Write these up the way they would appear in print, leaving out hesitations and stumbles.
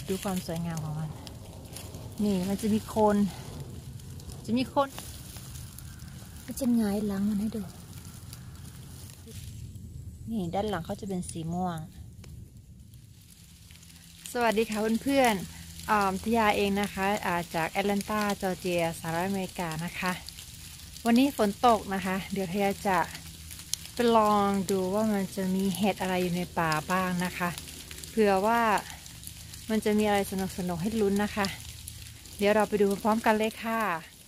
ดูความสวยงามของมันนี่มันจะมีโคน ก็จะหงายหลังมันให้ดูนี่ด้านหลังเขาจะเป็นสีม่วงสวัสดีค่ะเพื่อนๆทิยาเองนะคะจากแอตแลนตาจอร์เจียสหรัฐอเมริกานะคะวันนี้ฝนตกนะคะเดี๋ยวทิยาจะไปลองดูว่ามันจะมีเห็ดอะไรอยู่ในป่าบ้างนะคะเผื่อว่ามันจะมีอะไรสนุกๆให้ลุ้นนะคะเดี๋ยวเราไปดูพร้อมกันเลยค่ะ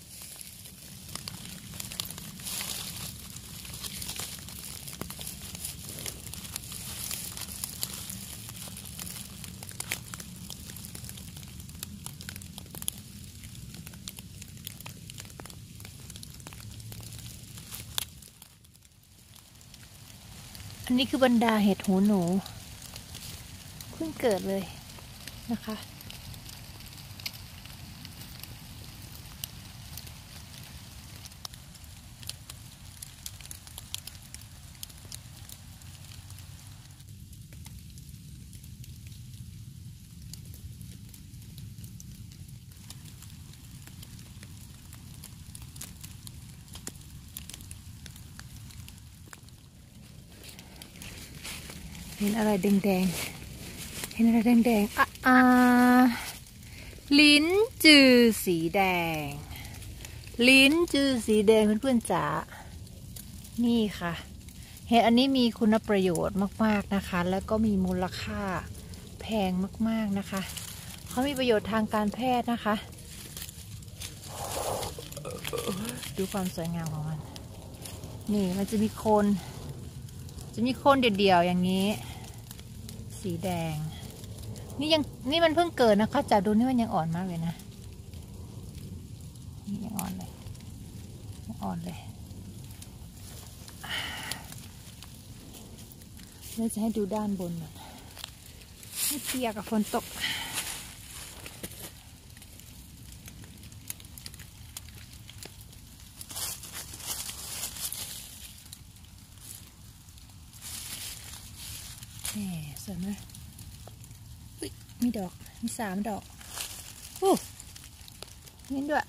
อันนี้คือบรรดาเห็ดหูหนูเพิ่งเกิดเลยนะคะเห็นอะไรแดงๆเห็นอะไรแดงๆลิ้นจือสีแดงลิ้นจือสีแดงเพื่อนๆจ๋านี่ค่ะเห็ดอันนี้มีคุณประโยชน์มากๆนะคะแล้วก็มีมูลค่าแพงมากๆนะคะเขามีประโยชน์ทางการแพทย์นะคะดูความสวยงามของมันนี่มันจะมีโคนเดี่ยวๆอย่างนี้สีแดงนี่มันเพิ่งเกิดนะคะจับดูนี่มันยังอ่อนมากเลยนะนี่ยังอ่อนเลยเราจะให้ดูด้านบนหน่อยให้เปียกกับฝนตกสวยไหมมีดอกมี3 ดอกโอ้นี่ด้วย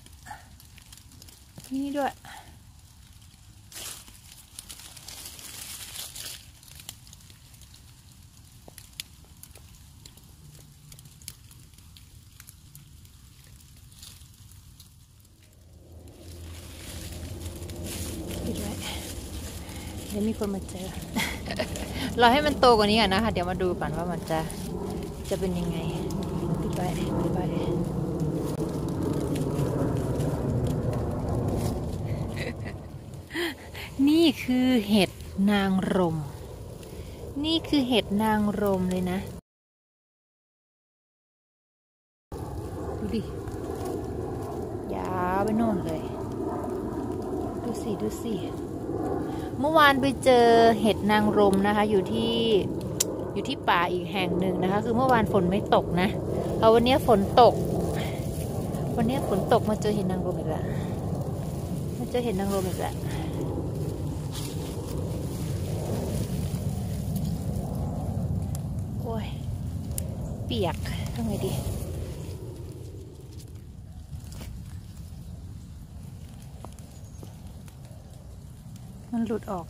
เดี๋ยวมีคนมาเจอ เราให้มันโตกว่านี้ก่อนนะคะเดี๋ยวมาดูก่อนว่ามันจะเป็นยังไงปิดไว้นี่คือเห็ดนางรมเลยนะดูดิยาวไปโน่นเลยดูสิเมื่อวานไปเจอเห็ดนางรมนะคะอยู่ที่ป่าอีกแห่งหนึ่งนะคะคือเมื่อวานฝนไม่ตกนะเอาวันนี้ฝนตกมาเจอเห็ดนางรมอีกแล้วโอ้ยเปียกทำไงดีมันหลุดออก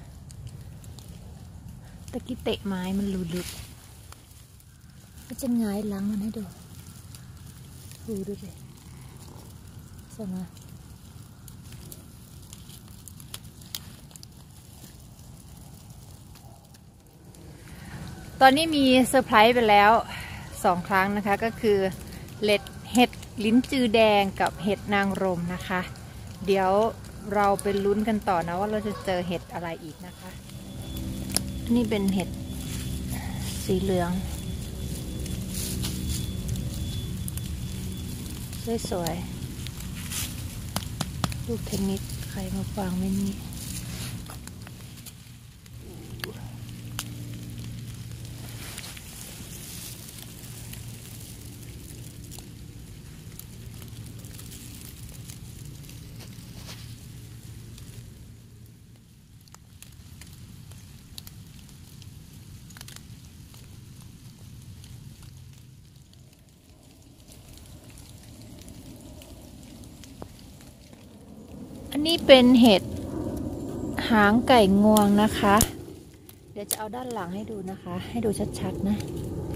ตะกี้เตะไม้มันหลุดก็จะหงายหลังมันให้ดูดูสิใช่ไหมตอนนี้มีเซอร์ไพรส์ไปแล้ว2 ครั้งนะคะก็คือเห็ดลิ้นจือแดงกับเห็ดนางรมนะคะเดี๋ยวเราไปลุ้นกันต่อนะว่าเราจะเจอเห็ดอะไรอีกนะคะนี่เป็นเห็ดสีเหลืองสวยลูกเทนนิสใครมาฟังไม่นี่นี่เป็นเห็ดหางไก่งวงนะคะเดี๋ยวจะเอาด้านหลังให้ดูนะคะให้ดูชัดๆนะ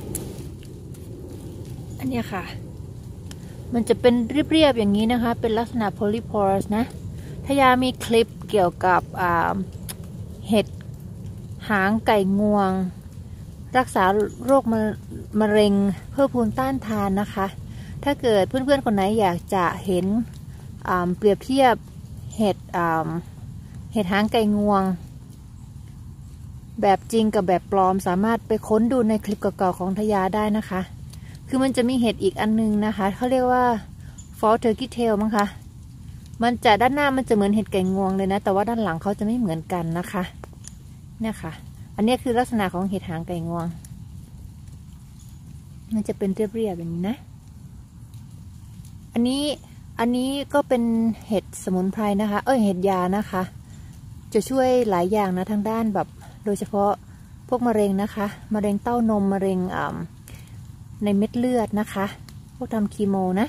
อันนี้ค่ะมันจะเป็นเรียบๆอย่างนี้นะคะเป็นลักษณะ polypores นะทยามีคลิปเกี่ยวกับเห็ดหางไก่งวงรักษาโรคมะเร็งเพิ่มภูมิต้านทานนะคะถ้าเกิดเพื่อนๆคนไหนอยากจะเห็นเปรียบเทียบเห็ดหางไก่งวงแบบจริงกับแบบปลอมสามารถไปค้นดูในคลิปเก่าๆของทยาได้นะคะคือมันจะมีเห็ดอีกอันนึงนะคะเขาเรียกว่า fall turkey tail มั้งคะมันจะด้านหน้ามันจะเหมือนเห็ดไก่งวงเลยนะแต่ว่าด้านหลังเขาจะไม่เหมือนกันนะคะเนี่ยค่ะอันนี้คือลักษณะของเห็ดหางไก่งวงมันจะเป็นเรียบๆอย่างนี้นะอันนี้ก็เป็นเห็ดสมุนไพรนะคะเห็ดยานะคะจะช่วยหลายอย่างนะทางด้านแบบโดยเฉพาะพวกมะเร็งนะคะมะเร็งเต้านมมะเร็งในเม็ดเลือดนะคะพวกทำคีโมนะ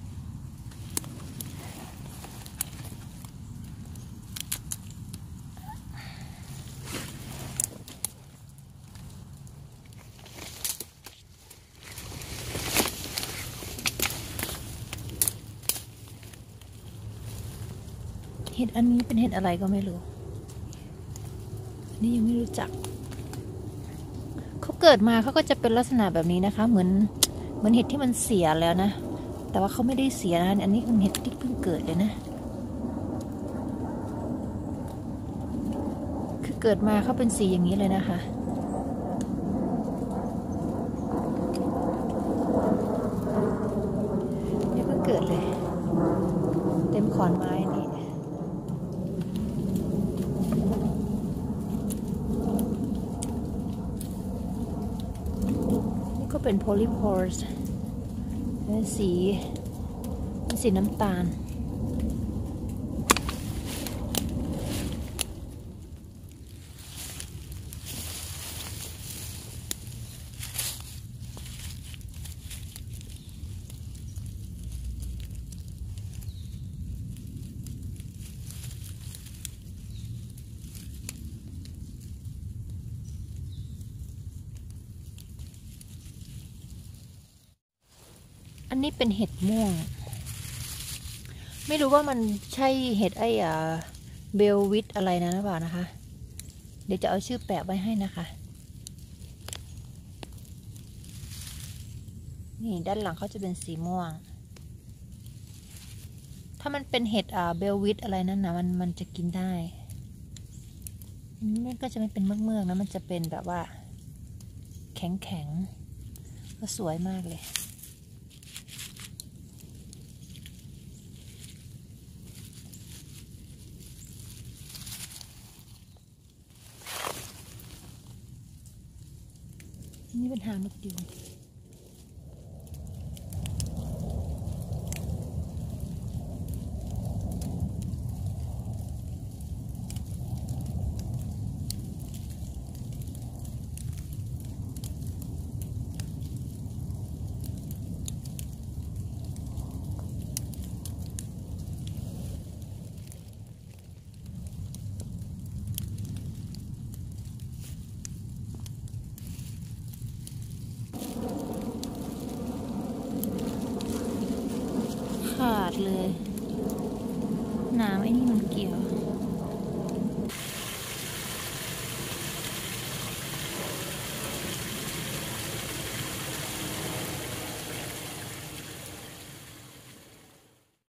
เห็ดอันนี้เป็นเห็ดอะไรก็ไม่รู้อันนี้ยังไม่รู้จักเขาเกิดมาเขาก็จะเป็นลักษณะแบบนี้นะคะเหมือนเห็ดที่มันเสียแล้วนะแต่ว่าเขาไม่ได้เสียนะอันนี้เป็นเห็ดที่เพิ่งเกิดเลยนะคือเกิดมาเขาเป็นสีอย่างนี้เลยนะคะนี่เพิ่งเกิดเลยเต็มขอนไม้นี่ก็เป็น polypores สีน้ำตาลอันนี้เป็นเห็ดม่วงไม่รู้ว่ามันใช่เห็ดเบลวิทอะไรนะหรือเปล่านะคะเดี๋ยวจะเอาชื่อแปะไว้ให้นะคะนี่ด้านหลังเขาจะเป็นสีม่วงถ้ามันเป็นเห็ดเบลวิทอะไรนั่นนะมันจะกินได้นี่ก็จะไม่เป็นเมือกๆนะมันจะเป็นแบบว่าแข็งก็สวยมากเลยนี่เป็นหางนกยูงขาดเลยน้ำไอ้นี่มันเกี่ยว